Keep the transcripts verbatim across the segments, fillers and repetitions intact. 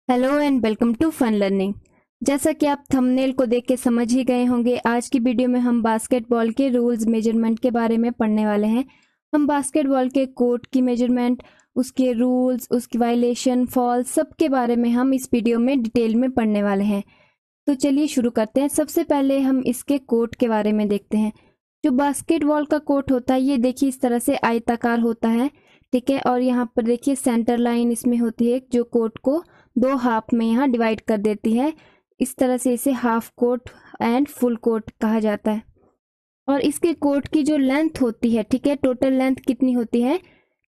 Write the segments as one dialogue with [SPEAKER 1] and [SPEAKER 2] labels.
[SPEAKER 1] Hello and welcome to fun learning. जैसा कि आप थंबनेल को देख के समझ ही गए होंगे, आज की वीडियो में हम बास्केटबॉल के रूल्स मेजरमेंट के बारे में पढ़ने वाले हैं। हम बास्केटबॉल के कोर्ट की मेजरमेंट, उसके रूल्स, उसकी वायलेशन, फॉल, सब के बारे में हम इस वीडियो में डिटेल में पढ़ने वाले हैं। तो चलिए शुरू करते हैं। सबसे पहले हम इसके कोर्ट के बारे में देखते हैं। जो बास्केटबॉल का कोर्ट होता है, ये देखिए इस तरह से आयताकार होता है, ठीक है। और यहाँ पर देखिए सेंटर लाइन इसमें होती है जो कोर्ट को दो हाफ में यहाँ डिवाइड कर देती है। इस तरह से इसे half court and full court कहा जाता है। और इसके कोर्ट की जो लेंथ होती है, ठीक है, टोटल लेंथ कितनी होती है,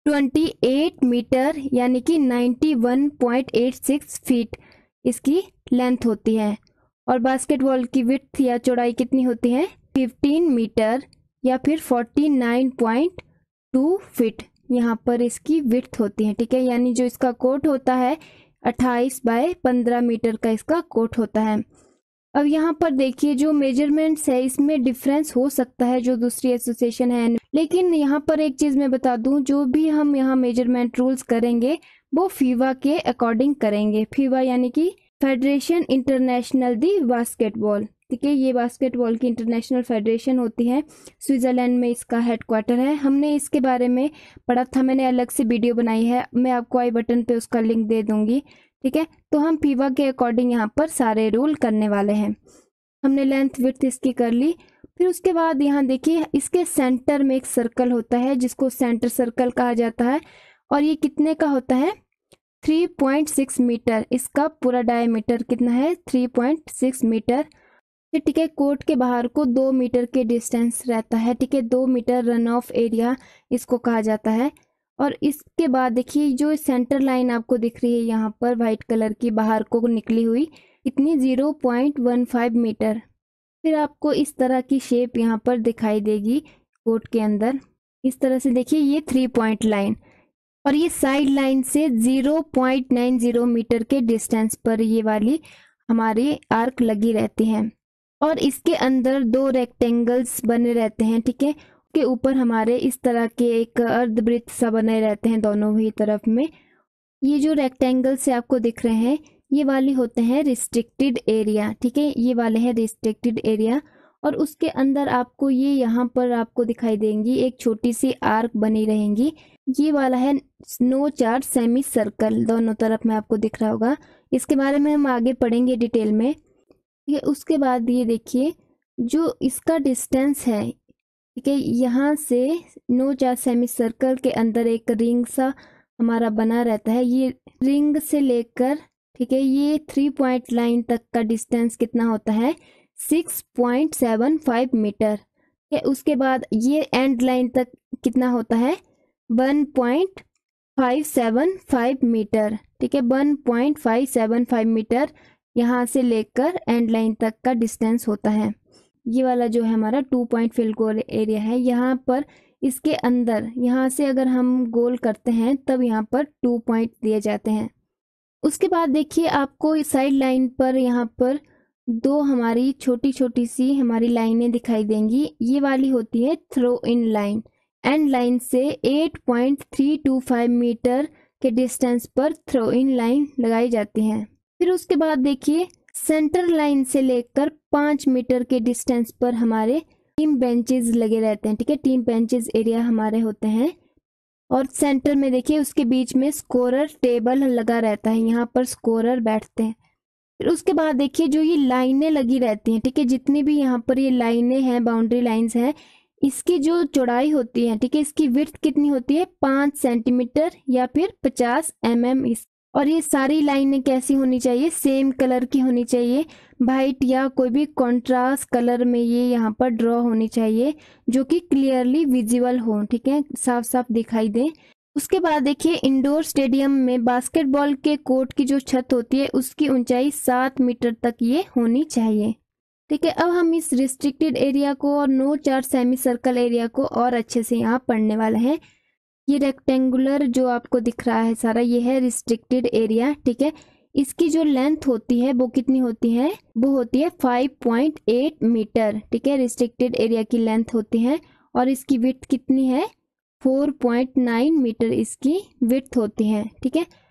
[SPEAKER 1] अट्ठाईस मीटर यानी कि इक्यानवे पॉइंट आठ छह फीट इसकी लेंथ होती है। और बास्केटबॉल की विड्थ या चौड़ाई कितनी होती है, पंद्रह मीटर या फिर उनचास पॉइंट दो फीट यहाँ पर इसकी विड्थ होती है, ठीक है। यानी जो इसका कोर्ट होता है अट्ठाईस बाय पंद्रह मीटर का इसका कोर्ट होता है। अब यहाँ पर देखिए जो मेजरमेंट्स है इसमें डिफरेंस हो सकता है जो दूसरी एसोसिएशन है, लेकिन यहाँ पर एक चीज मैं बता दूं, जो भी हम यहाँ मेजरमेंट रूल्स करेंगे वो फीवा के अकॉर्डिंग करेंगे। फीवा यानी कि फेडरेशन इंटरनेशनल दी बास्केटबॉल, ठीक है। ये बास्केटबॉल की इंटरनेशनल फेडरेशन होती है, स्विट्जरलैंड में इसका हेडक्वार्टर है। हमने इसके बारे में पढ़ा था, मैंने अलग से वीडियो बनाई है, मैं आपको आई बटन पे उसका लिंक दे दूंगी, ठीक है। तो हम फीवा के अकॉर्डिंग यहाँ पर सारे रूल करने वाले हैं। हमने लेंथ विड्थ इसकी कर ली। फिर उसके बाद यहाँ देखिए इसके सेंटर में एक सर्कल होता है जिसको सेंटर सर्कल कहा जाता है, और ये कितने का होता है, तीन पॉइंट छह मीटर। इसका पूरा डायमीटर कितना है, तीन पॉइंट छह मीटर, ठीक है। कोर्ट के बाहर को दो मीटर के डिस्टेंस रहता है, ठीक है। दो मीटर रन ऑफ एरिया इसको कहा जाता है। और इसके बाद देखिए जो सेंटर लाइन आपको दिख रही है यहाँ पर व्हाइट कलर की बाहर को निकली हुई, इतनी zero point one five metre. फिर आपको इस तरह की शेप यहाँ पर दिखाई देगी कोर्ट के अंदर। इस तरह से देखिए ये थ्री पॉइंट लाइन, और ये साइड लाइन से zero point nine zero metre के डिस्टेंस पर ये वाली हमारी आर्क लगी रहती है। और इसके अंदर दो रेक्टेंगल्स बने रहते हैं, ठीक है। के ऊपर हमारे इस तरह के एक अर्धवृत्त सा बने रहते हैं दोनों ही तरफ में। ये जो रेक्टेंगल से आपको दिख रहे हैं ये वाले होते हैं रिस्ट्रिक्टेड एरिया, ठीक है। ये वाले हैं रिस्ट्रिक्टेड एरिया। और उसके अंदर आपको ये यहाँ पर आपको दिखाई देंगी एक छोटी सी आर्क बनी रहेंगी। ये वाला है नो चार्ज सेमी सर्कल, दोनों तरफ में आपको दिख रहा होगा। इसके बारे में हम आगे पढ़ेंगे डिटेल में। ये उसके बाद ये देखिए जो इसका डिस्टेंस है, ठीक है, यहाँ से नो चार्ज सेमी सर्कल के अंदर एक रिंग सा हमारा बना रहता है। ये रिंग से लेकर, ठीक है, ये थ्री पॉइंट लाइन तक का डिस्टेंस कितना होता है, six point seven five metre. उसके बाद ये एंड लाइन तक कितना होता है, one point five seven five metre, ठीक है। One point five seven five metre यहाँ से लेकर एंड लाइन तक का डिस्टेंस होता है। ये वाला जो है हमारा two point field goal area है। यहाँ पर इसके अंदर यहाँ से अगर हम गोल करते हैं तब यहाँ पर टू पॉइंट दिए जाते हैं। उसके बाद देखिए आपको साइड लाइन पर यहाँ पर दो हमारी छोटी छोटी सी हमारी लाइनें दिखाई देंगी। ये वाली होती है throw in line. End line से eight point three two five metre के डिस्टेंस पर थ्रो इन लाइन लगाई जाती है। फिर उसके बाद देखिए सेंटर लाइन से लेकर पाँच मीटर के डिस्टेंस पर हमारे टीम बेंचेस लगे रहते हैं, ठीक है। टीम बेंचेस एरिया हमारे होते हैं। और सेंटर में देखिए उसके बीच में स्कोरर टेबल लगा रहता है, यहाँ पर स्कोरर बैठते हैं। फिर उसके बाद देखिए जो ये लाइनें लगी रहती हैं, ठीक है, जितनी भी यहाँ पर ये लाइनें हैं, बाउंड्री लाइंस हैं, इसकी जो चौड़ाई होती है, ठीक है, इसकी विड्थ कितनी होती है, पाँच सेंटीमीटर या फिर पचास एम एम। इस और ये सारी लाइनें कैसी होनी चाहिए, सेम कलर की होनी चाहिए, वाइट या कोई भी कॉन्ट्रास्ट कलर में ये यहाँ पर ड्रॉ होनी चाहिए, जो कि क्लियरली विजिबल हो, ठीक है, साफ साफ दिखाई दे। उसके बाद देखिए इंडोर स्टेडियम में बास्केटबॉल के कोर्ट की जो छत होती है उसकी ऊंचाई सात मीटर तक ये होनी चाहिए, ठीक है। अब हम इस रिस्ट्रिक्टेड एरिया को और no charge semi circle area को और अच्छे से यहाँ पढ़ने वाले हैं। ये रेक्टेंगुलर जो आपको दिख रहा है सारा, ये है रिस्ट्रिक्टेड एरिया, ठीक है। इसकी जो लेंथ होती है वो कितनी होती है, वो होती है फाइव पॉइंट एट मीटर, ठीक है। रिस्ट्रिक्टेड एरिया की लेंथ होती है। और इसकी विड्थ कितनी है, फोर पॉइंट नाइन मीटर इसकी विड्थ होती है, ठीक है।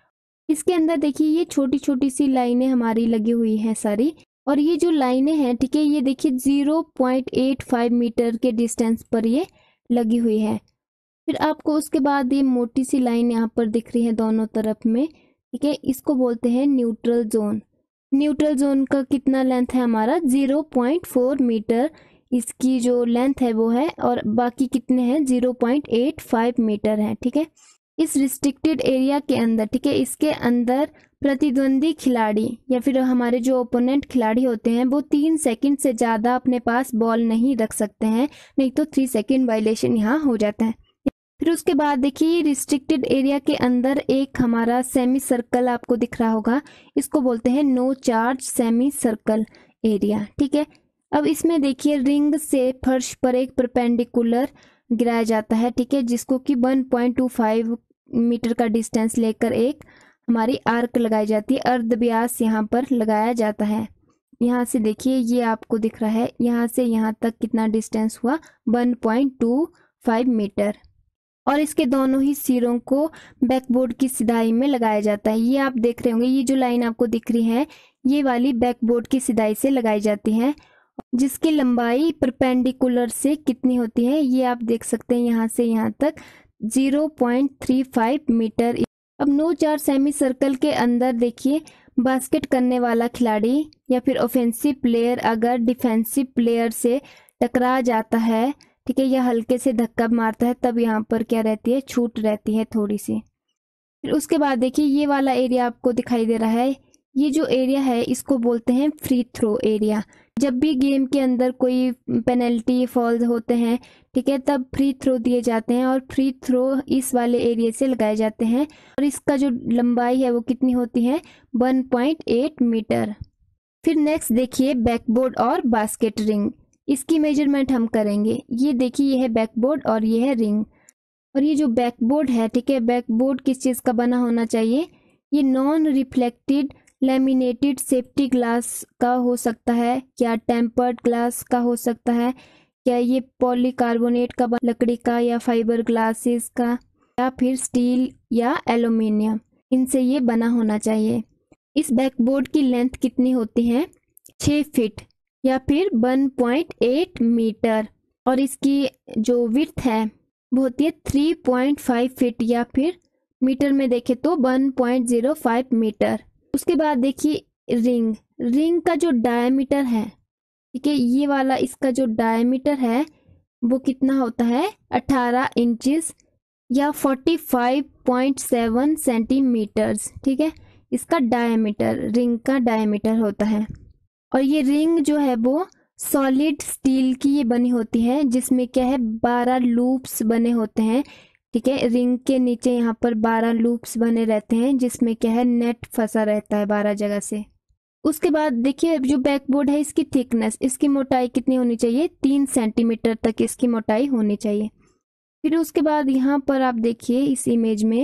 [SPEAKER 1] इसके अंदर देखिए ये छोटी छोटी सी लाइनें हमारी लगी हुई हैं सारी, और ये जो लाइनें हैं ठीक है, ये देखिए zero point eight five metre के डिस्टेंस पर ये लगी हुई है। फिर आपको उसके बाद ये मोटी सी लाइन यहाँ पर दिख रही है दोनों तरफ में, ठीक है, इसको बोलते हैं न्यूट्रल जोन। न्यूट्रल जोन का कितना लेंथ है हमारा, ज़ीरो पॉइंट फोर मीटर इसकी जो लेंथ है वो है, और बाकी कितने हैं, zero point eight five metre है। ठीक है, इस रिस्ट्रिक्टेड एरिया के अंदर, ठीक है, इसके अंदर प्रतिद्वंदी खिलाड़ी या फिर हमारे जो ओपोनेंट खिलाड़ी होते हैं वो तीन सेकंड से ज़्यादा अपने पास बॉल नहीं रख सकते हैं, नहीं तो थ्री सेकंड वायलेशन यहाँ हो जाता है। फिर उसके बाद देखिए रिस्ट्रिक्टेड एरिया के अंदर एक हमारा सेमी सर्कल आपको दिख रहा होगा, इसको बोलते हैं no charge semi circle area. ठीक है, अब इसमें देखिए रिंग से फर्श पर एक परपेंडिकुलर गिराया जाता है, ठीक है, जिसको कि one point two five metre का डिस्टेंस लेकर एक हमारी आर्क लगाई जाती है, अर्धव्यास यहाँ पर लगाया जाता है। यहाँ से देखिए ये आपको दिख रहा है, यहाँ से यहाँ तक कितना डिस्टेंस हुआ, one point two five metre. और इसके दोनों ही सिरों को बैकबोर्ड की सिधाई में लगाया जाता है। ये आप देख रहे होंगे, ये जो लाइन आपको दिख रही है ये वाली बैकबोर्ड की सिधाई से लगाई जाती है, जिसकी लंबाई परपेंडिकुलर से कितनी होती है ये आप देख सकते हैं, यहाँ से यहाँ तक zero point three five metre. अब नो चार्ज सेमी सर्कल के अंदर देखिए बास्केट करने वाला खिलाड़ी या फिर ऑफेंसिव प्लेयर अगर डिफेंसिव प्लेयर से टकरा जाता है, ठीक है, या हल्के से धक्का मारता है, तब यहाँ पर क्या रहती है, छूट रहती है थोड़ी सी। फिर उसके बाद देखिए ये वाला एरिया आपको दिखाई दे रहा है, ये जो एरिया है इसको बोलते हैं फ्री थ्रो एरिया। जब भी गेम के अंदर कोई पेनल्टी फॉल्स होते हैं, ठीक है, तब फ्री थ्रो दिए जाते हैं और फ्री थ्रो इस वाले एरिया से लगाए जाते हैं, और इसका जो लंबाई है वो कितनी होती है, वन पॉइंट एट मीटर। फिर नेक्स्ट देखिए बैकबोर्ड और बास्केट रिंग, इसकी मेजरमेंट हम करेंगे। ये देखिए ये है बैकबोर्ड और ये है रिंग। और ये जो बैकबोर्ड है, ठीक है, बैकबोर्ड किस चीज़ का बना होना चाहिए, ये non reflected laminated safety glass का हो सकता है, क्या टेम्पर्ड ग्लास का हो सकता है, क्या ये पॉलीकार्बोनेट का, लकड़ी का या फाइबर ग्लासेस का, या फिर स्टील या एल्यूमिनियम, इनसे ये बना होना चाहिए। इस बैकबोर्ड की लेंथ कितनी होती है, छः फीट या फिर वन पॉइंट एट मीटर, और इसकी जो विड्थ है वो होती है थ्री पॉइंट फाइव फीट या फिर मीटर में देखें तो one point zero five metre. उसके बाद देखिए रिंग, रिंग का जो डायमीटर है, ठीक है, ये वाला इसका जो डायमीटर है वो कितना होता है, अठारह इंचेस या forty five point seven centimetres. ठीक है, इसका डायमीटर, रिंग का डायमीटर होता है। और ये रिंग जो है वो सॉलिड स्टील की ये बनी होती है, जिसमें क्या है, बारह लूप्स बने होते हैं। ठीक है, रिंग के नीचे यहाँ पर बारह लूप्स बने रहते हैं, जिसमें क्या है, नेट फंसा रहता है बारह जगह से। उसके बाद देखिए जो बैकबोर्ड है इसकी थिकनेस, इसकी मोटाई कितनी होनी चाहिए, तीन सेंटीमीटर तक इसकी मोटाई होनी चाहिए। फिर उसके बाद यहाँ पर आप देखिए इस इमेज में,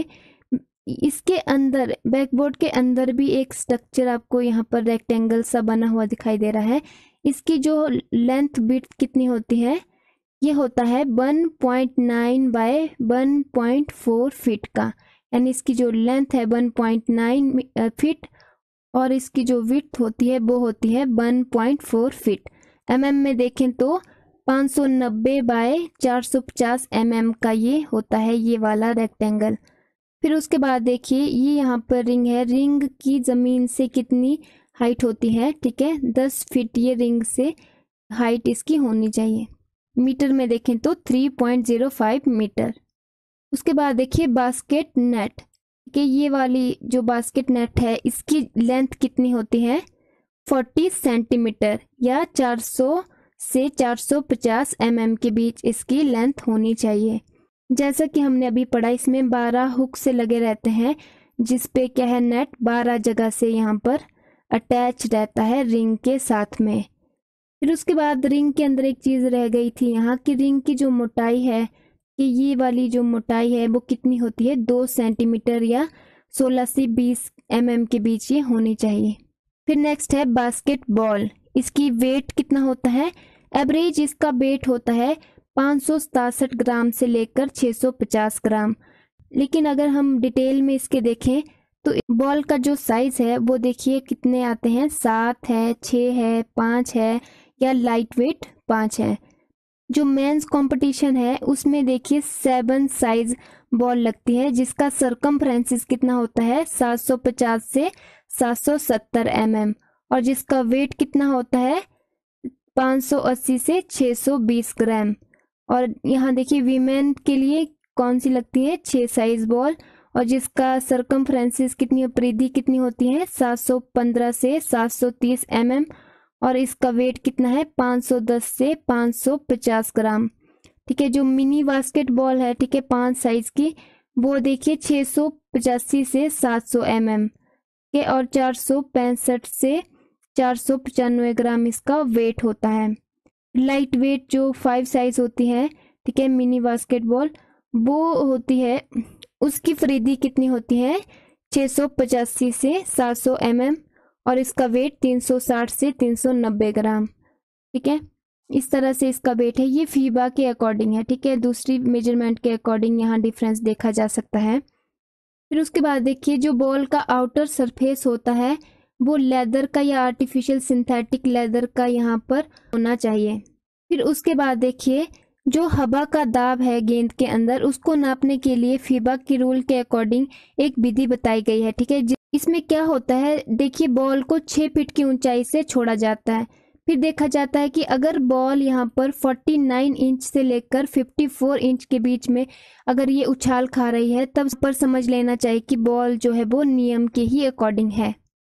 [SPEAKER 1] इसके अंदर बैकबोर्ड के अंदर भी एक स्ट्रक्चर आपको यहाँ पर रेक्टेंगल सा बना हुआ दिखाई दे रहा है। इसकी जो लेंथ विड्थ कितनी होती है, ये होता है one point nine by one point four feet का, यानी इसकी जो लेंथ है वन पॉइंट नाइन फीट और इसकी जो विड्थ होती है वो होती है one point four feet. M M में देखें तो पाँच सौ नब्बे बाय चार सौ पचास एमएम का ये होता है ये वाला रेक्टेंगल। फिर उसके बाद देखिए ये यहाँ पर रिंग है, रिंग की ज़मीन से कितनी हाइट होती है, ठीक है, दस फीट ये रिंग से हाइट इसकी होनी चाहिए। मीटर में देखें तो three point zero five metre. उसके बाद देखिए बास्केट नेट कि ये वाली जो बास्केट नेट है इसकी लेंथ कितनी होती है, चालीस सेंटीमीटर या चार सौ से चार सौ पचास एमएम के बीच इसकी लेंथ होनी चाहिए। जैसा कि हमने अभी पढ़ा, इसमें बारह हुक से लगे रहते हैं, जिस पे क्या है, नेट बारह जगह से यहाँ पर अटैच रहता है रिंग के साथ में। फिर उसके बाद रिंग के अंदर एक चीज़ रह गई थी यहाँ की, रिंग की जो मोटाई है कि ये वाली जो मोटाई है वो कितनी होती है, दो सेंटीमीटर या सोलह से बीस एमएम के बीच ये होनी चाहिए। फिर नेक्स्ट है बास्केटबॉल, इसकी वेट कितना होता है, एवरेज इसका वेट होता है पाँच सौ सतासठ ग्राम से लेकर छः सौ पचास ग्राम। लेकिन अगर हम डिटेल में इसके देखें तो बॉल का जो साइज है वो देखिए कितने आते हैं, सात है, छः है, पाँच है या लाइट वेट पाँच है। जो मेंस कंपटीशन है उसमें देखिए सेवन साइज बॉल लगती है जिसका सरकमफ्रेंसिस कितना होता है, सात सौ पचास से सात सौ सत्तर एम एम, और जिसका वेट कितना होता है, पाँच सौ अस्सी से छः सौ बीस ग्राम। और यहाँ देखिए वीमेन के लिए कौन सी लगती है, छः साइज बॉल, और जिसका सरकमफ्रेंसिस कितनी, परिधि कितनी होती है, सात सौ पंद्रह से सात सौ तीस एम एम, और इसका वेट कितना है, पाँच सौ दस से पाँच सौ पचास ग्राम। ठीक है। जो मिनी बास्केट बॉल है, ठीक है, पांच साइज की, वो देखिए छः सौ पचासी से सात सौ एम एम के, और चार सौ पैंसठ से चार सौ पचानवे ग्राम इसका वेट होता है। लाइट वेट जो फाइव साइज होती है, ठीक है, मिनी बास्केट बॉल, वो होती है, उसकी परिधि कितनी होती है, छः सौ पचासी से सात सौ एम एम, और इसका वेट तीन सौ साठ से तीन सौ नब्बे ग्राम। ठीक है, इस तरह से इसका वेट है। ये फीबा के अकॉर्डिंग है। ठीक है, दूसरी मेजरमेंट के अकॉर्डिंग यहाँ डिफरेंस देखा जा सकता है। फिर उसके बाद देखिए जो बॉल का आउटर सरफेस होता है वो लेदर का या आर्टिफिशियल सिंथेटिक लेदर का यहाँ पर होना चाहिए। फिर उसके बाद देखिए जो हवा का दाब है गेंद के अंदर, उसको नापने के लिए फीबा के रूल के अकॉर्डिंग एक विधि बताई गई है। ठीक है, इसमें क्या होता है, देखिए बॉल को छः फीट की ऊंचाई से छोड़ा जाता है। फिर देखा जाता है कि अगर बॉल यहाँ पर उनचास इंच से लेकर चौवन इंच के बीच में अगर ये उछाल खा रही है, तब पर समझ लेना चाहिए कि बॉल जो है वो नियम के ही अकॉर्डिंग है।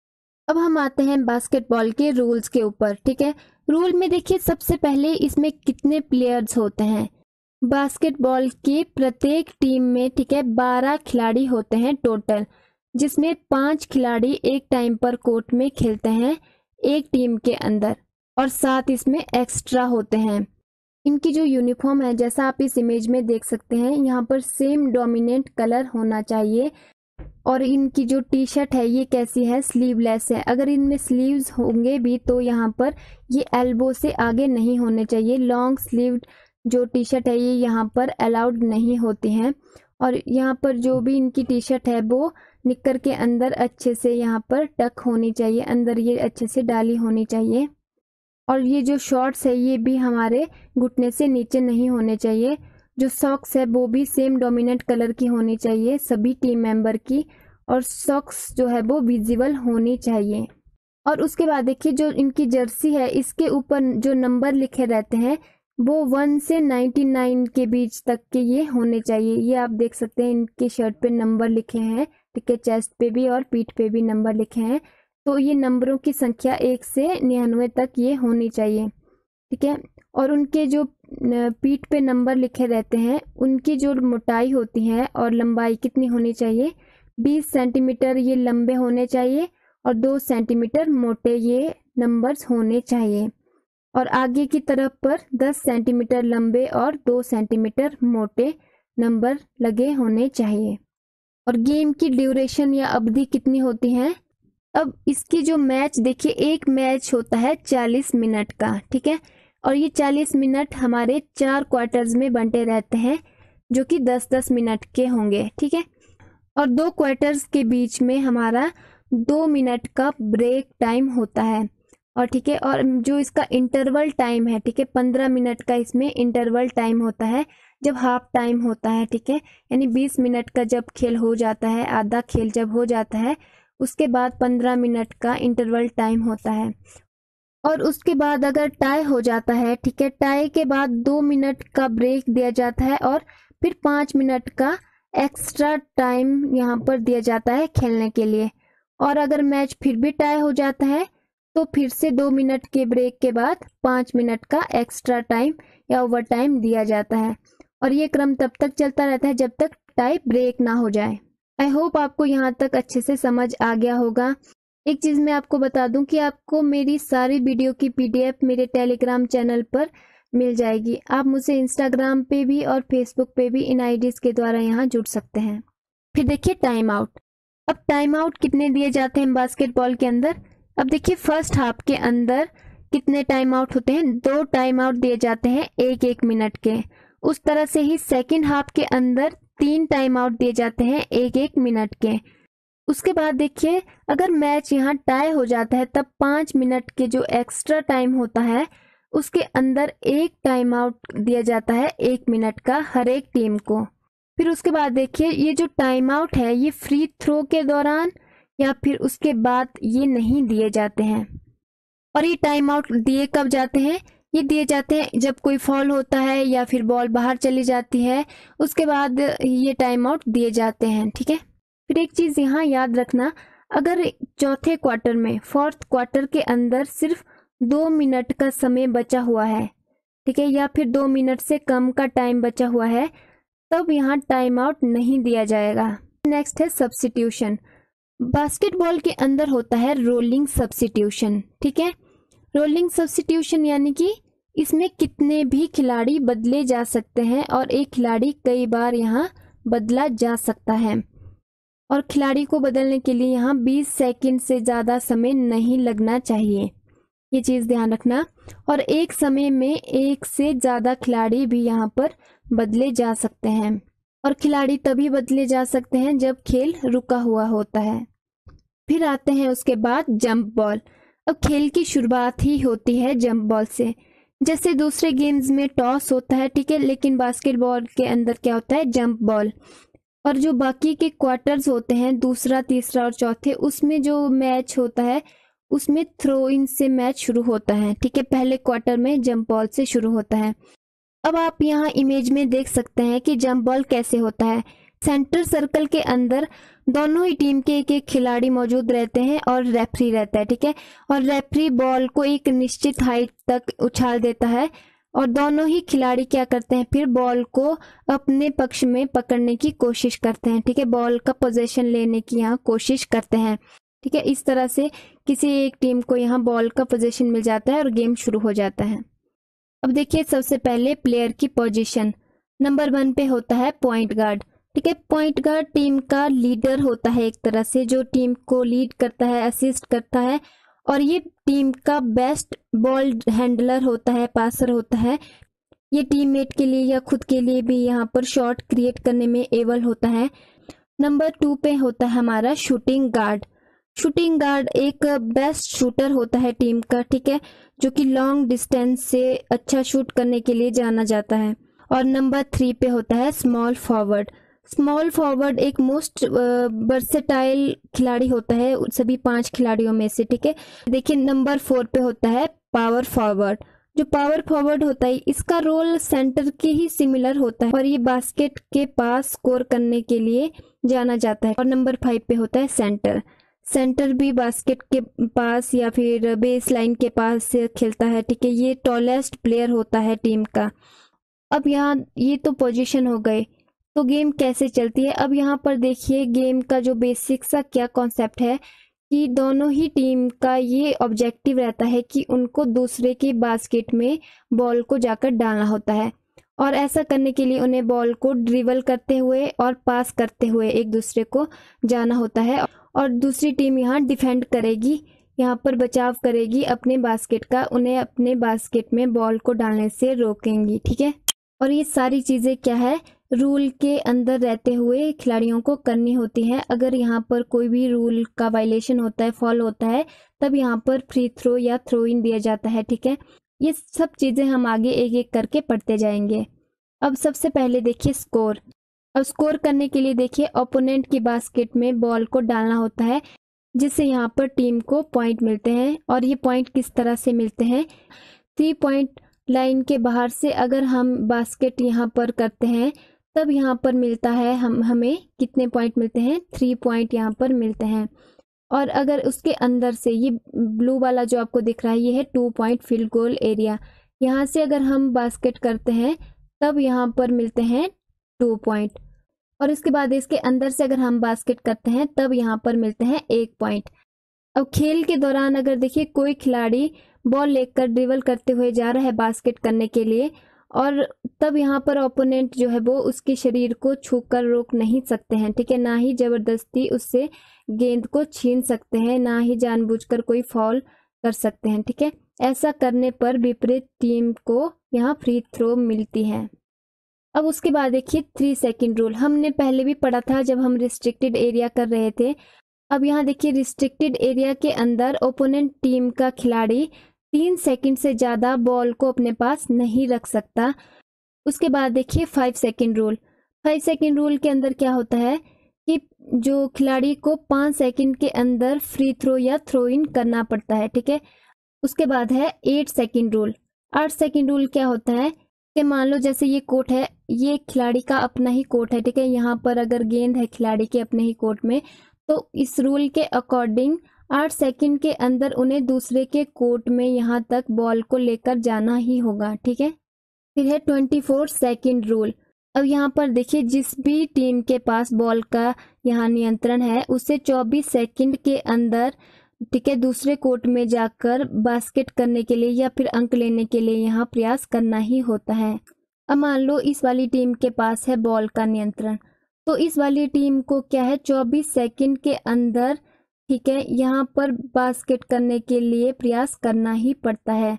[SPEAKER 1] अब हम आते हैं बास्केटबॉल के रूल्स के ऊपर। ठीक है, रूल में देखिए सबसे पहले इसमें कितने प्लेयर्स होते हैं। बास्केटबॉल की प्रत्येक टीम में, ठीक है, बारह खिलाड़ी होते हैं टोटल, जिसमें पांच खिलाड़ी एक टाइम पर कोर्ट में खेलते हैं एक टीम के अंदर, और सात इसमें एक्स्ट्रा होते हैं। इनकी जो यूनिफॉर्म है, जैसा आप इस इमेज में देख सकते हैं, यहाँ पर सेम डोमिनेंट कलर होना चाहिए। और इनकी जो टी शर्ट है ये कैसी है, स्लीवलेस है। अगर इनमें स्लीव्स होंगे भी तो यहाँ पर ये एल्बो से आगे नहीं होने चाहिए। लॉन्ग स्लीव जो टी शर्ट है ये यहाँ पर अलाउड नहीं होती हैं। और यहाँ पर जो भी इनकी टी शर्ट है वो निक्कर के अंदर अच्छे से यहाँ पर टक होनी चाहिए, अंदर ये अच्छे से डाली होनी चाहिए। और ये जो शॉर्ट्स है ये भी हमारे घुटने से नीचे नहीं होने चाहिए। जो सॉक्स है वो भी सेम डोमिनेंट कलर की होनी चाहिए सभी टीम मेंबर की, और सॉक्स जो है वो विजिबल होनी चाहिए। और उसके बाद देखिए जो इनकी जर्सी है इसके ऊपर जो नंबर लिखे रहते हैं वो वन से नाइन्टी नाइन के बीच तक के ये होने चाहिए। ये आप देख सकते हैं इनके शर्ट पे नंबर लिखे हैं। ठीक है, चेस्ट पे भी और पीठ पे भी नंबर लिखे हैं। तो ये नंबरों की संख्या एक से निन्यानवे तक ये होनी चाहिए। ठीक है, और उनके जो पीठ पे नंबर लिखे रहते हैं उनकी जो मोटाई होती है और लंबाई कितनी होनी चाहिए, बीस सेंटीमीटर ये लंबे होने चाहिए और दो सेंटीमीटर मोटे ये नंबर्स होने चाहिए। और आगे की तरफ पर दस सेंटीमीटर लंबे और दो सेंटीमीटर मोटे नंबर लगे होने चाहिए। और गेम की ड्यूरेशन या अवधि कितनी होती है। अब इसकी जो मैच देखिए, एक मैच होता है चालीस मिनट का। ठीक है, और ये चालीस मिनट हमारे चार क्वार्टर्स में बंटे रहते हैं जो कि दस दस मिनट के होंगे। ठीक है, और दो क्वार्टर्स के बीच में हमारा दो मिनट का ब्रेक टाइम होता है। और ठीक है, और जो इसका इंटरवल टाइम है, ठीक है, पंद्रह मिनट का इसमें इंटरवल टाइम होता है जब हाफ टाइम होता है। ठीक है, यानी बीस मिनट का जब खेल हो जाता है, आधा खेल जब हो जाता है, उसके बाद पंद्रह मिनट का इंटरवल टाइम होता है। और उसके बाद अगर टाई हो जाता है, ठीक है, टाई के बाद दो मिनट का ब्रेक दिया जाता है और फिर पाँच मिनट का एक्स्ट्रा टाइम यहाँ पर दिया जाता है खेलने के लिए। और अगर मैच फिर भी टाई हो जाता है तो फिर से दो मिनट के ब्रेक के बाद पाँच मिनट का एक्स्ट्रा टाइम या ओवर टाइम दिया जाता है। और ये क्रम तब तक चलता रहता है जब तक टाई ब्रेक ना हो जाए। आई होप आपको यहाँ तक अच्छे से समझ आ गया होगा। एक चीज़ मैं आपको बता दूं कि आपको मेरी सारी वीडियो की पीडीएफ मेरे टेलीग्राम चैनल पर मिल जाएगी। आप मुझसे इंस्टाग्राम पे भी और फेसबुक पे भी इन आईडीज़ के द्वारा यहाँ जुड़ सकते हैं। फिर देखिए टाइम आउट। अब टाइम आउट कितने दिए जाते हैं बास्केटबॉल के अंदर। अब देखिए फर्स्ट हाफ के अंदर कितने टाइम आउट होते हैं, दो टाइम आउट दिए जाते हैं एक एक मिनट के। उस तरह से ही सेकेंड हाफ के अंदर तीन टाइम आउट दिए जाते हैं एक एक मिनट के। उसके बाद देखिए अगर मैच यहाँ टाई हो जाता है तब पाँच मिनट के जो एक्स्ट्रा टाइम होता है उसके अंदर एक टाइम आउट दिया जाता है एक मिनट का हर एक टीम को। फिर उसके बाद देखिए ये जो टाइम आउट है ये फ्री थ्रो के दौरान या फिर उसके बाद ये नहीं दिए जाते हैं। और ये टाइम आउट दिए कब जाते हैं? ये दिए जाते हैं जब कोई फॉल होता है या फिर बॉल बाहर चली जाती है, उसके बाद ये टाइम आउट दिए जाते हैं। ठीक है, फिर एक चीज यहाँ याद रखना, अगर चौथे क्वार्टर में फोर्थ क्वार्टर के अंदर सिर्फ दो मिनट का समय बचा हुआ है, ठीक है, या फिर दो मिनट से कम का टाइम बचा हुआ है, तब यहाँ टाइम आउट नहीं दिया जाएगा। नेक्स्ट है सब्स्टिट्यूशन। बास्केटबॉल के अंदर होता है रोलिंग सब्स्टिट्यूशन। ठीक है, रोलिंग सब्स्टिट्यूशन यानी कि इसमें कितने भी खिलाड़ी बदले जा सकते हैं और एक खिलाड़ी कई बार यहाँ बदला जा सकता है। और खिलाड़ी को बदलने के लिए यहाँ बीस सेकंड से ज़्यादा समय नहीं लगना चाहिए, ये चीज़ ध्यान रखना। और एक समय में एक से ज़्यादा खिलाड़ी भी यहाँ पर बदले जा सकते हैं। और खिलाड़ी तभी बदले जा सकते हैं जब खेल रुका हुआ होता है। फिर आते हैं उसके बाद जंप बॉल। अब खेल की शुरुआत ही होती है जंप बॉल से। जैसे दूसरे गेम्स में टॉस होता है, ठीक है, लेकिन बास्केटबॉल के अंदर क्या होता है? Jump ball. और जो बाकी के क्वार्टर्स होते हैं, दूसरा, तीसरा और चौथे, उसमें जो मैच होता है उसमें थ्रो इन से मैच शुरू होता है। ठीक है, पहले क्वार्टर में जंप बॉल से शुरू होता है। अब आप यहाँ इमेज में देख सकते हैं कि जंप बॉल कैसे होता है। सेंटर सर्कल के अंदर दोनों ही टीम के एक एक खिलाड़ी मौजूद रहते हैं और रेफरी रहता है। ठीक है, और रेफरी बॉल को एक निश्चित हाइट तक उछाल देता है और दोनों ही खिलाड़ी क्या करते हैं, फिर बॉल को अपने पक्ष में पकड़ने की कोशिश करते हैं। ठीक है, बॉल का पोजीशन लेने की यहाँ कोशिश करते हैं। ठीक है, इस तरह से किसी एक टीम को यहाँ बॉल का पोजीशन मिल जाता है और गेम शुरू हो जाता है। अब देखिए सबसे पहले प्लेयर की पोजीशन। नंबर वन पे होता है पॉइंट गार्ड। ठीक है, पॉइंट गार्ड टीम का लीडर होता है, एक तरह से जो टीम को लीड करता है, असिस्ट करता है, और ये टीम का बेस्ट बॉल हैंडलर होता है, पासर होता है। ये टीममेट के लिए या खुद के लिए भी यहाँ पर शॉट क्रिएट करने में एबल होता है। नंबर टू पे होता है हमारा शूटिंग गार्ड। शूटिंग गार्ड एक बेस्ट शूटर होता है टीम का, ठीक है, जो कि लॉन्ग डिस्टेंस से अच्छा शूट करने के लिए जाना जाता है। और नंबर थ्री पे होता है स्मॉल फॉरवर्ड। स्मॉल फॉरवर्ड एक मोस्ट वर्सेटाइल खिलाड़ी होता है सभी पांच खिलाड़ियों में से। ठीक है, देखिए नंबर फोर पे होता है पावर फॉरवर्ड। जो पावर फॉरवर्ड होता है इसका रोल सेंटर के ही सिमिलर होता है और ये बास्केट के पास स्कोर करने के लिए जाना जाता है। और नंबर फाइव पे होता है सेंटर। सेंटर भी बास्केट के पास या फिर बेस लाइन के पास से खेलता है। ठीक है, ये टॉलेस्ट प्लेयर होता है टीम का। अब यहाँ ये तो पोजीशन हो गए, तो गेम कैसे चलती है। अब यहाँ पर देखिए गेम का जो बेसिक सा क्या कॉन्सेप्ट है कि दोनों ही टीम का ये ऑब्जेक्टिव रहता है कि उनको दूसरे के बास्केट में बॉल को जाकर डालना होता है। और ऐसा करने के लिए उन्हें बॉल को ड्रिबल करते हुए और पास करते हुए एक दूसरे को जाना होता है। और दूसरी टीम यहाँ डिफेंड करेगी, यहाँ पर बचाव करेगी अपने बास्केट का, उन्हें अपने बास्केट में बॉल को डालने से रोकेंगी। ठीक है, और ये सारी चीज़ें क्या है, रूल के अंदर रहते हुए खिलाड़ियों को करनी होती है। अगर यहाँ पर कोई भी रूल का वायलेशन होता है, फॉल होता है, तब यहाँ पर फ्री थ्रो या थ्रो इन दिया जाता है। ठीक है, ये सब चीज़ें हम आगे एक एक करके पढ़ते जाएंगे। अब सबसे पहले देखिए स्कोर। अब स्कोर करने के लिए देखिए ओपोनेंट की बास्केट में बॉल को डालना होता है, जिससे यहाँ पर टीम को पॉइंट मिलते हैं। और ये पॉइंट किस तरह से मिलते हैं, थ्री पॉइंट लाइन के बाहर से अगर हम बास्केट यहाँ पर करते हैं तब यहाँ पर मिलता है हम हमें कितने पॉइंट मिलते हैं, थ्री पॉइंट यहाँ पर मिलते हैं। और अगर उसके अंदर से ये ब्लू वाला जो आपको दिख रहा है ये है two point field goal area, यहाँ से अगर हम बास्केट करते हैं तब यहाँ पर मिलते हैं टू पॉइंट। और इसके बाद इसके अंदर से अगर हम बास्केट करते हैं तब यहाँ पर मिलते हैं एक पॉइंट। अब खेल के दौरान अगर देखिए कोई खिलाड़ी बॉल लेकर ड्रिबल करते हुए जा रहा है बास्केट करने के लिए, और तब यहाँ पर ओपोनेंट जो है वो उसके शरीर को छूकर रोक नहीं सकते हैं। ठीक है, ना ही जबरदस्ती उससे गेंद को छीन सकते हैं, ना ही जानबूझकर कोई फॉल कर सकते हैं। ठीक है, ऐसा करने पर विपरीत टीम को यहाँ फ्री थ्रो मिलती है। अब उसके बाद देखिए थ्री सेकंड रूल। हमने पहले भी पढ़ा था जब हम रिस्ट्रिक्टेड एरिया कर रहे थे। अब यहाँ देखिए रिस्ट्रिक्टेड एरिया के अंदर ओपोनेंट टीम का खिलाड़ी तीन सेकंड से ज़्यादा बॉल को अपने पास नहीं रख सकता। उसके बाद देखिए five second rule. Five second rule के अंदर क्या होता है कि जो खिलाड़ी को पाँच सेकंड के अंदर फ्री थ्रो या थ्रो इन करना पड़ता है, ठीक है। उसके बाद है एट सेकंड रूल। आठ सेकंड रूल क्या होता है कि मान लो जैसे ये कोर्ट है, ये खिलाड़ी का अपना ही कोर्ट है, ठीक है। यहाँ पर अगर गेंद है खिलाड़ी के अपने ही कोर्ट में, तो इस रूल के अकॉर्डिंग आठ सेकंड के अंदर उन्हें दूसरे के कोर्ट में यहाँ तक बॉल को लेकर जाना ही होगा, ठीक है। फिर है ट्वेंटी फोर सेकेंड रूल। अब यहाँ पर देखिए जिस भी टीम के पास बॉल का यहाँ नियंत्रण है उसे चौबीस सेकंड के अंदर, ठीक है, दूसरे कोर्ट में जाकर बास्केट करने के लिए या फिर अंक लेने के लिए यहाँ प्रयास करना ही होता है। अब मान लो इस वाली टीम के पास है बॉल का नियंत्रण, तो इस वाली टीम को क्या है चौबीस सेकंड के अंदर, ठीक है, यहाँ पर बास्केट करने के लिए प्रयास करना ही पड़ता है।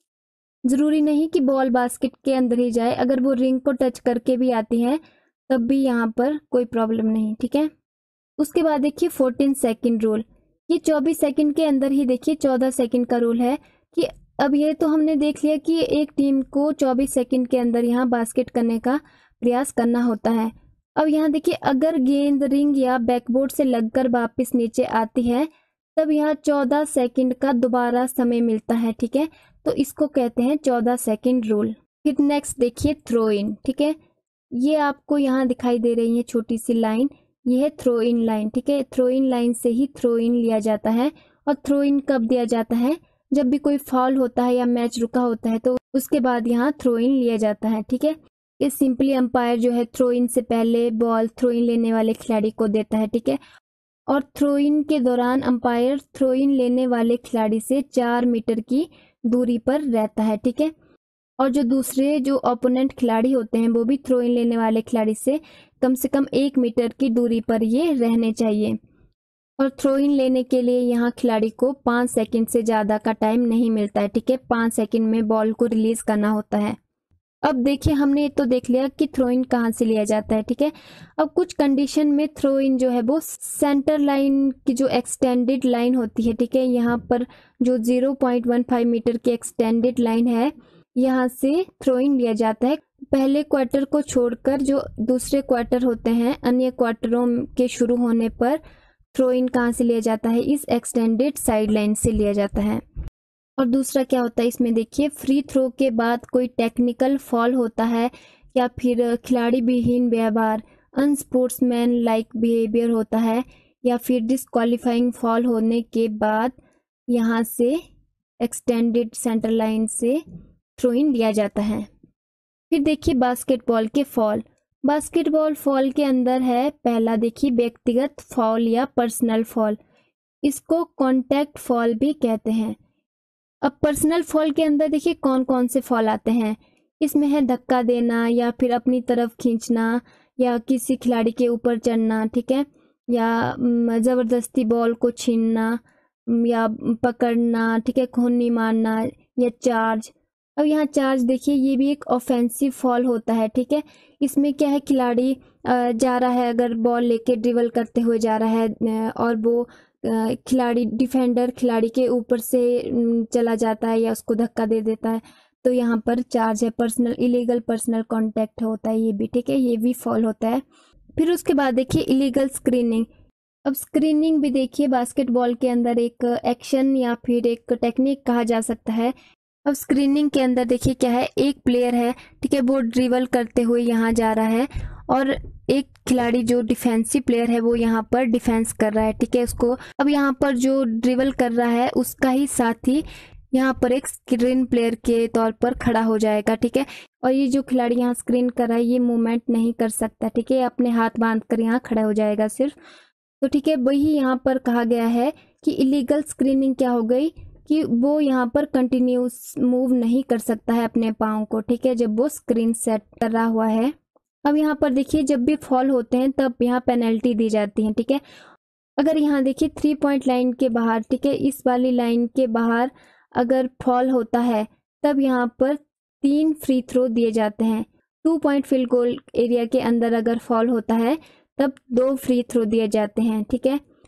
[SPEAKER 1] जरूरी नहीं कि बॉल बास्केट के अंदर ही जाए, अगर वो रिंग को टच करके भी आती है तब भी यहाँ पर कोई प्रॉब्लम नहीं, ठीक है। उसके बाद देखिए फोर्टीन सेकंड रूल। ये चौबीस सेकंड के अंदर ही देखिए चौदह सेकंड का रूल है कि अब ये तो हमने देख लिया कि एक टीम को चौबीस सेकंड के अंदर यहाँ बास्केट करने का प्रयास करना होता है। अब यहाँ देखिए अगर गेंद रिंग या बैकबोर्ड से लगकर वापस नीचे आती है तब यहाँ चौदह सेकंड का दोबारा समय मिलता है, ठीक है। तो इसको कहते हैं चौदह सेकंड रूल। फिर नेक्स्ट देखिए थ्रो इन, ठीक है। ये आपको यहाँ दिखाई दे रही है छोटी सी लाइन, ये है थ्रो इन लाइन, ठीक है। थ्रो इन लाइन से ही थ्रो इन लिया जाता है। और थ्रो इन कब दिया जाता है? जब भी कोई फाउल होता है या मैच रुका होता है तो उसके बाद यहाँ थ्रो इन लिया जाता है, ठीक है। ये सिंपली अंपायर जो है थ्रो इन से पहले बॉल थ्रो इन लेने वाले खिलाड़ी को देता है, ठीक है। और थ्रो इन के दौरान अंपायर थ्रो इन लेने वाले खिलाड़ी से चार मीटर की दूरी पर रहता है, ठीक है। और जो दूसरे जो ओपोनेंट खिलाड़ी होते हैं वो भी थ्रो इन लेने वाले खिलाड़ी से कम से कम एक मीटर की दूरी पर ये रहने चाहिए। और थ्रो इन लेने के लिए यहाँ खिलाड़ी को पाँच सेकंड से ज़्यादा का टाइम नहीं मिलता है, ठीक है। पाँच सेकंड में बॉल को रिलीज करना होता है। अब देखिए हमने तो देख लिया कि थ्रो इन कहाँ से लिया जाता है, ठीक है। अब कुछ कंडीशन में थ्रो इन जो है वो सेंटर लाइन की जो एक्सटेंडेड लाइन होती है, ठीक है, यहाँ पर जो zero point one five metre की एक्सटेंडेड लाइन है यहाँ से थ्रो इन लिया जाता है। पहले क्वार्टर को छोड़कर जो दूसरे क्वार्टर होते हैं अन्य क्वार्टरों के शुरू होने पर थ्रो इन कहाँ से लिया जाता है? इस एक्सटेंडेड साइड लाइन से लिया जाता है। और दूसरा क्या होता है इसमें देखिए, फ्री थ्रो के बाद कोई टेक्निकल फॉल होता है या फिर खिलाड़ी विहीन व्यवहार, अनस्पोर्ट्समैन लाइक बिहेवियर होता है, या फिर डिस्क्वालिफाइंग फॉल होने के बाद यहाँ से एक्सटेंडेड सेंटर लाइन से थ्रो इन लिया जाता है। फिर देखिए बास्केटबॉल के फॉल। बास्केटबॉल फॉल के अंदर है पहला देखिए व्यक्तिगत फॉल या पर्सनल फॉल, इसको कॉन्टैक्ट फॉल भी कहते हैं। अब पर्सनल फॉल के अंदर देखिए कौन कौन से फॉल आते हैं, इसमें है धक्का देना या फिर अपनी तरफ खींचना या किसी खिलाड़ी के ऊपर चढ़ना, ठीक है, या ज़बरदस्ती बॉल को छीनना या पकड़ना, ठीक है, खूनी मारना या चार्ज। अब यहाँ चार्ज देखिए ये भी एक ऑफेंसिव फॉल होता है, ठीक है। इसमें क्या है, खिलाड़ी जा रहा है, अगर बॉल लेके ड्रिबल करते हुए जा रहा है और वो खिलाड़ी डिफेंडर खिलाड़ी के ऊपर से चला जाता है या उसको धक्का दे देता है तो यहाँ पर चार्ज है। पर्सनल इलीगल पर्सनल कांटेक्ट होता है ये भी, ठीक है, ये भी फॉल होता है। फिर उसके बाद देखिए इलीगल स्क्रीनिंग। अब स्क्रीनिंग भी देखिए बास्केटबॉल के अंदर एक एक्शन या फिर एक टेक्निक कहा जा सकता है। अब स्क्रीनिंग के अंदर देखिए क्या है, एक प्लेयर है, ठीक है, वो ड्रिबल करते हुए यहाँ जा रहा है और एक खिलाड़ी जो डिफेंसिव प्लेयर है वो यहाँ पर डिफेंस कर रहा है, ठीक है, उसको। अब यहाँ पर जो ड्रिबल कर रहा है उसका ही साथी यहाँ पर एक स्क्रीन प्लेयर के तौर पर खड़ा हो जाएगा, ठीक है। और ये जो खिलाड़ी यहाँ स्क्रीन कर रहा है ये मूवमेंट नहीं कर सकता, ठीक है, अपने हाथ बांध कर यहाँ खड़ा हो जाएगा सिर्फ। तो ठीक है, वही यहाँ पर कहा गया है कि इलीगल स्क्रीनिंग क्या हो गई कि वो यहाँ पर कंटिन्यूस मूव नहीं कर सकता है अपने पाँव को, ठीक है, जब वो स्क्रीन सेट कर रहा हुआ है। अब यहाँ पर देखिए जब भी फॉल होते हैं तब यहाँ पेनल्टी दी जाती है, ठीक है। अगर यहाँ देखिए थ्री पॉइंट लाइन के बाहर, ठीक है, इस वाली लाइन के बाहर अगर फॉल होता है तब यहाँ पर तीन फ्री थ्रो दिए जाते हैं। Two point field goal area के अंदर अगर फॉल होता है तब दो फ्री थ्रो दिए जाते हैं, ठीक है।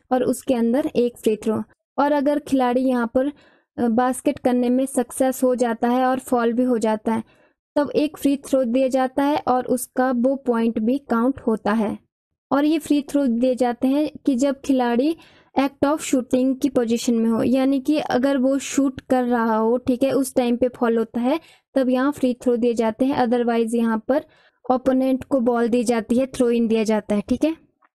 [SPEAKER 1] और उसके अंदर एक फ्री थ्रो। और अगर खिलाड़ी यहाँ पर बास्केट करने में सक्सेस हो जाता है और फॉल भी हो जाता है तब एक फ्री थ्रो दिया जाता है और उसका वो पॉइंट भी काउंट होता है। और ये फ्री थ्रो दिए जाते हैं कि जब खिलाड़ी एक्ट ऑफ शूटिंग की पोजीशन में हो, यानी कि अगर वो शूट कर रहा हो, ठीक है, उस टाइम पे फॉल होता है तब यहाँ फ्री थ्रो दिए जाते हैं। अदरवाइज यहाँ पर ओपोनेंट को बॉल दी जाती है, थ्रो इन दिया जाता है, ठीक है।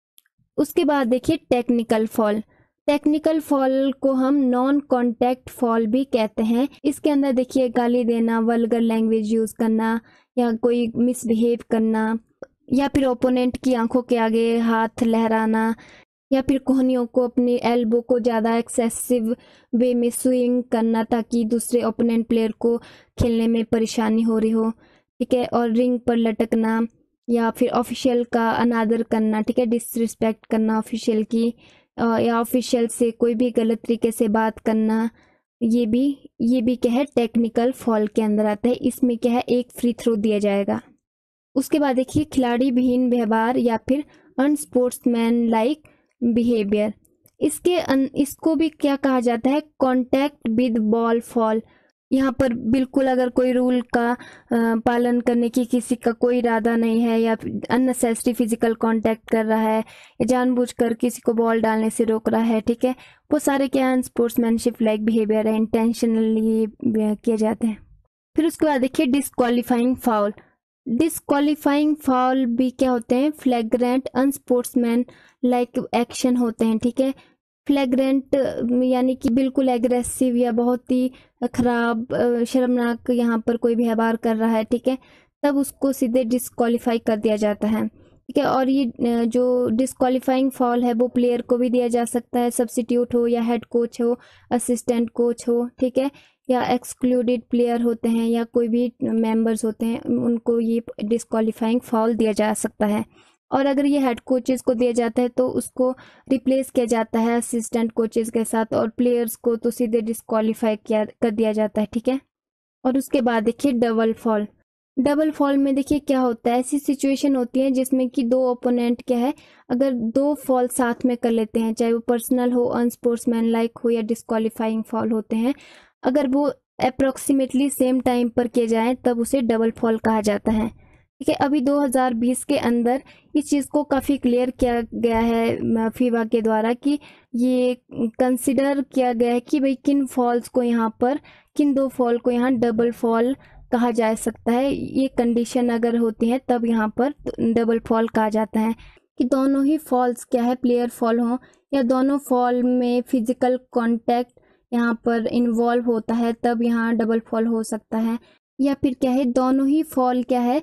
[SPEAKER 1] उसके बाद देखिए टेक्निकल फॉल। टेक्निकल फॉल को हम नॉन कॉन्टैक्ट फॉल भी कहते हैं। इसके अंदर देखिए गाली देना, वल्गर लैंग्वेज यूज करना या कोई मिसबिहेव करना या फिर ओपोनेंट की आंखों के आगे हाथ लहराना या फिर कोहनियों को अपनी एल्बो को ज़्यादा एक्सेसिव वे में स्विंग करना ताकि दूसरे ओपोनेंट प्लेयर को खेलने में परेशानी हो रही हो, ठीक है। और रिंग पर लटकना या फिर ऑफिशियल का अनादर करना, ठीक है, डिसरिस्पेक्ट करना ऑफिशियल की, या ऑफिशियल से कोई भी गलत तरीके से बात करना, ये भी ये भी क्या है टेक्निकल फॉल के अंदर आता है। इसमें क्या है एक फ्री थ्रो दिया जाएगा। उसके बाद देखिए खिलाड़ी विहीन व्यवहार या फिर अनस्पोर्ट्समैन लाइक बिहेवियर। इसके अन, इसको भी क्या कहा जाता है कॉन्टैक्ट विद बॉल फॉल। यहाँ पर बिल्कुल अगर कोई रूल का आ, पालन करने की किसी का कोई इरादा नहीं है या अननेसेसरी फिजिकल कांटेक्ट कर रहा है या जानबूझकर किसी को बॉल डालने से रोक रहा है, ठीक है, वो सारे क्या है स्पोर्ट्समैनशिप लाइक बिहेवियर है, इंटेंशनली किए जाते हैं। फिर उसके बाद देखिए डिस्क्वालीफाइंग फाउल। डिस्क्वालीफाइंग फाउल भी क्या होते हैं फ्लैग्रेंट अनस्पोर्ट्समैन लाइक एक्शन होते हैं, ठीक है। फ्लैग्रेंट यानी कि बिल्कुल एग्रेसिव या बहुत ही खराब शर्मनाक यहाँ पर कोई व्यवहार कर रहा है, ठीक है, तब उसको सीधे डिस्क्वालीफाई कर दिया जाता है, ठीक है। और ये जो डिस्क्वालीफाइंग फॉल है वो प्लेयर को भी दिया जा सकता है, सब्स्टिट्यूट हो या हेड कोच हो, असिस्टेंट कोच हो, ठीक है, या एक्सक्लूडेड प्लेयर होते हैं या कोई भी मेंबर्स होते हैं उनको ये डिस्क्वालीफाइंग फॉल दिया जा सकता है। और अगर ये हेड कोचेस को दिया जाता है तो उसको रिप्लेस किया जाता है असिस्टेंट कोचेस के साथ, और प्लेयर्स को तो सीधे डिस्क्वालीफाई किया कर दिया जाता है, ठीक है। और उसके बाद देखिए डबल फॉल। डबल फॉल में देखिए क्या होता है, ऐसी सिचुएशन होती है जिसमें कि दो ओपोनेंट क्या है अगर दो फॉल साथ में कर लेते हैं, चाहे वो पर्सनल हो, अनस्पोर्ट्समैन लाइक हो या डिस्क्वालीफाइंग फॉल होते हैं, अगर वो अप्रोक्सीमेटली सेम टाइम पर किए जाएं तब उसे डबल फॉल कहा जाता है, ठीक है। अभी दो हज़ार बीस के अंदर इस चीज़ को काफ़ी क्लियर किया गया है फीफा के द्वारा कि ये कंसिडर किया गया है कि भाई किन फॉल्स को यहाँ पर, किन दो फॉल को यहाँ डबल फॉल कहा जा सकता है। ये कंडीशन अगर होती है तब यहाँ पर डबल फॉल कहा जाता है कि दोनों ही फॉल्स क्या है प्लेयर फॉल हो या दोनों फॉल में फिजिकल कॉन्टैक्ट यहाँ पर इन्वॉल्व होता है तब यहाँ डबल फॉल हो सकता है। या फिर क्या है दोनों ही फॉल क्या है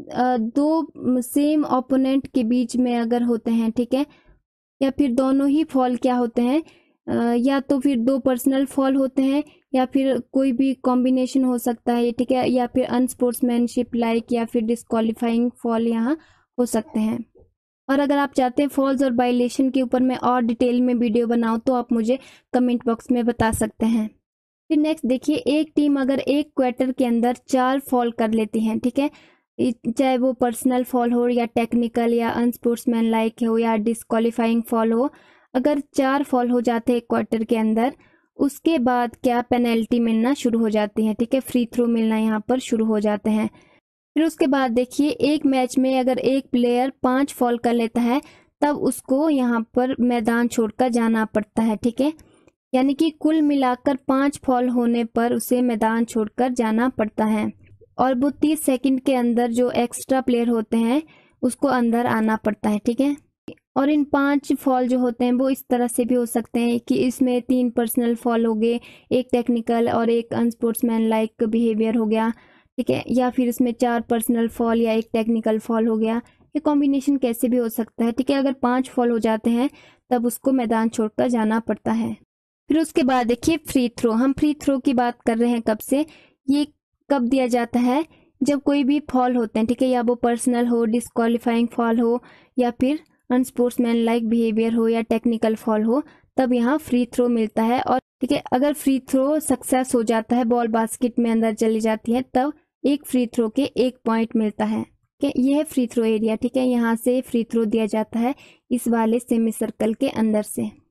[SPEAKER 1] दो सेम ओपोनेंट के बीच में अगर होते हैं, ठीक है, या फिर दोनों ही फॉल क्या होते हैं या तो फिर दो पर्सनल फॉल होते हैं या फिर कोई भी कॉम्बिनेशन हो सकता है, ठीक है, या फिर अनस्पोर्ट्समैनशिप लाइक या फिर डिस्क्वालीफाइंग फॉल यहाँ हो सकते हैं। और अगर आप चाहते हैं फॉल्स और वायलेशन के ऊपर मैं और डिटेल में वीडियो बनाऊं तो आप मुझे कमेंट बॉक्स में बता सकते हैं। फिर नेक्स्ट देखिए एक टीम अगर एक क्वार्टर के अंदर चार फॉल कर लेती है, ठीक है, चाहे वो पर्सनल फॉल हो या टेक्निकल या अनस्पोर्ट्समैन लाइक हो या डिस्क्वालीफाइंग फॉल हो, अगर चार फॉल हो जाते हैं एक क्वार्टर के अंदर उसके बाद क्या पेनल्टी मिलना शुरू हो जाती है, ठीक है, फ्री थ्रो मिलना यहाँ पर शुरू हो जाते हैं। फिर उसके बाद देखिए एक मैच में अगर एक प्लेयर पांच फॉल कर लेता है तब उसको यहाँ पर मैदान छोड़कर जाना पड़ता है, ठीक है, यानी कि कुल मिलाकर पांच फॉल होने पर उसे मैदान छोड़कर जाना पड़ता है और वो तीस सेकंड के अंदर जो एक्स्ट्रा प्लेयर होते हैं उसको अंदर आना पड़ता है, ठीक है। और इन पांच फॉल जो होते हैं वो इस तरह से भी हो सकते हैं कि इसमें तीन पर्सनल फॉल हो गए, एक टेक्निकल और एक अनस्पोर्ट्समैन लाइक बिहेवियर हो गया, ठीक है, या फिर इसमें चार पर्सनल फॉल या एक टेक्निकल फॉल हो गया। ये कॉम्बिनेशन कैसे भी हो सकता है, ठीक है। अगर पांच फॉल हो जाते हैं तब उसको मैदान छोड़कर जाना पड़ता है। फिर उसके बाद देखिए फ्री थ्रो। हम फ्री थ्रो की बात कर रहे हैं कब से, ये कब दिया जाता है जब कोई भी फॉल होते हैं, ठीक है, या वो पर्सनल हो, डिस्क्वालीफाइंग फॉल हो या फिर अनस्पोर्ट्समैन लाइक बिहेवियर हो या टेक्निकल फॉल हो, तब यहाँ फ्री थ्रो मिलता है। और ठीक है अगर फ्री थ्रो सक्सेस हो जाता है, बॉल बास्केट में अंदर चली जाती है, तब एक फ्री थ्रो के एक पॉइंट मिलता है। ठीक है, यह है फ्री थ्रो एरिया, ठीक है, यहाँ से फ्री थ्रो दिया जाता है इस वाले सेमी सर्कल के अंदर से।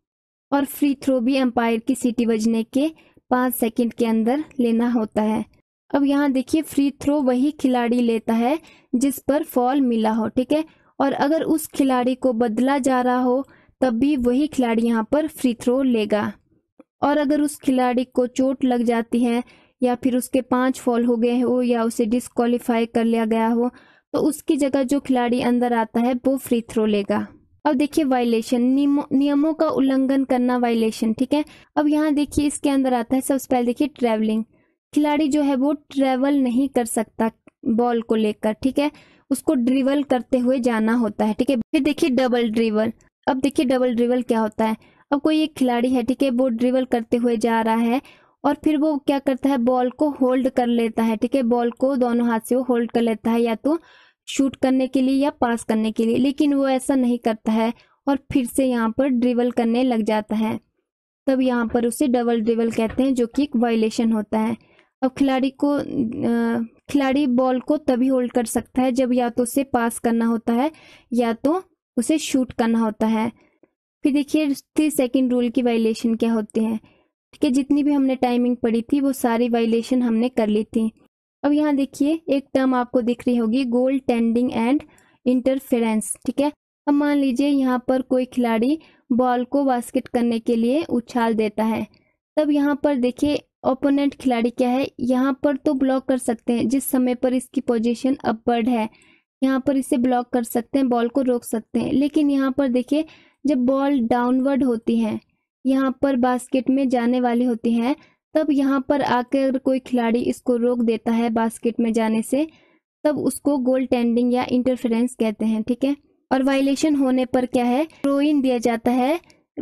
[SPEAKER 1] और फ्री थ्रो भी अंपायर की सीटी बजने के पाँच सेकंड के अंदर लेना होता है। अब यहाँ देखिए फ्री थ्रो वही खिलाड़ी लेता है जिस पर फॉल मिला हो, ठीक है, और अगर उस खिलाड़ी को बदला जा रहा हो तब भी वही खिलाड़ी यहाँ पर फ्री थ्रो लेगा। और अगर उस खिलाड़ी को चोट लग जाती है या फिर उसके पांच फॉल हो गए हो या उसे डिस्क्वालीफाई कर लिया गया हो तो उसकी जगह जो खिलाड़ी अंदर आता है वो फ्री थ्रो लेगा। अब देखिए वायलेशन, नियमों का उल्लंघन करना वायलेशन, ठीक है। अब यहाँ देखिए इसके अंदर आता है सबसे पहले देखिए ट्रैवलिंग, खिलाड़ी जो है वो ट्रैवल नहीं कर सकता बॉल को लेकर, ठीक है, उसको ड्रिबल करते हुए जाना होता है, ठीक है। फिर देखिए डबल ड्रिबल, अब देखिए डबल ड्रिबल क्या होता है। अब कोई एक खिलाड़ी है, ठीक है, वो ड्रिबल करते हुए जा रहा है और फिर वो क्या करता है, बॉल को होल्ड कर लेता है, ठीक है, बॉल को दोनों हाथ से वो होल्ड कर लेता है या तो शूट करने के लिए या पास करने के लिए, लेकिन वो ऐसा नहीं करता है और फिर से यहाँ पर ड्रिबल करने लग जाता है, तब यहाँ पर उसे डबल ड्रिबल कहते हैं जो कि एक वायलेशन होता है। अब खिलाड़ी को खिलाड़ी बॉल को तभी होल्ड कर सकता है जब या तो उसे पास करना होता है या तो उसे शूट करना होता है। फिर देखिए थ्री सेकंड रूल की वायलेशन क्या होते हैं, ठीक है, जितनी भी हमने टाइमिंग पढ़ी थी वो सारी वायलेशन हमने कर ली थी। अब यहाँ देखिए एक टर्म आपको दिख रही होगी, गोल टेंडिंग एंड इंटरफेरेंस, ठीक है। अब मान लीजिए यहाँ पर कोई खिलाड़ी बॉल को बास्केट करने के लिए उछाल देता है, तब यहाँ पर देखिए ओपोनेंट खिलाड़ी क्या है, यहाँ पर तो ब्लॉक कर सकते हैं जिस समय पर इसकी पोजीशन अपवर्ड है, यहाँ पर इसे ब्लॉक कर सकते हैं, बॉल को रोक सकते हैं, लेकिन यहाँ पर देखिए जब बॉल डाउनवर्ड होती है, यहाँ पर बास्केट में जाने वाली होती है, तब यहाँ पर आकर कोई खिलाड़ी इसको रोक देता है बास्केट में जाने से, तब उसको गोल टेंडिंग या इंटरफेरेंस कहते हैं, ठीक है। और वायलेशन होने पर क्या है, थ्रो इन दिया जाता है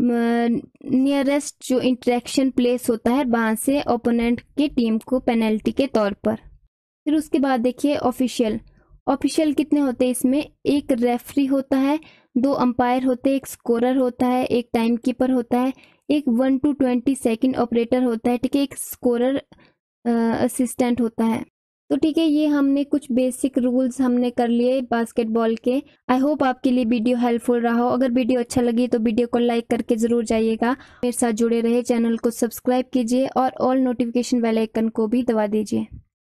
[SPEAKER 1] नियरेस्ट जो इंटरेक्शन प्लेस होता है वहां से ओपोनेंट की टीम को पेनल्टी के तौर पर। फिर उसके बाद देखिए ऑफिशियल, ऑफिशियल कितने होते हैं इसमें, एक रेफरी होता है, दो अंपायर होते हैं, एक स्कोरर होता है, एक टाइम कीपर होता है, एक one two twenty second operator होता है, ठीक है, एक स्कोरर असिस्टेंट होता है। तो ठीक है, ये हमने कुछ बेसिक रूल्स हमने कर लिए बास्केटबॉल के। आई होप आपके लिए वीडियो हेल्पफुल रहा हो। अगर वीडियो अच्छा लगी तो वीडियो को लाइक करके जरूर जाइएगा, मेरे साथ जुड़े रहे, चैनल को सब्सक्राइब कीजिए और ऑल नोटिफिकेशन बेल आइकन को भी दबा दीजिए।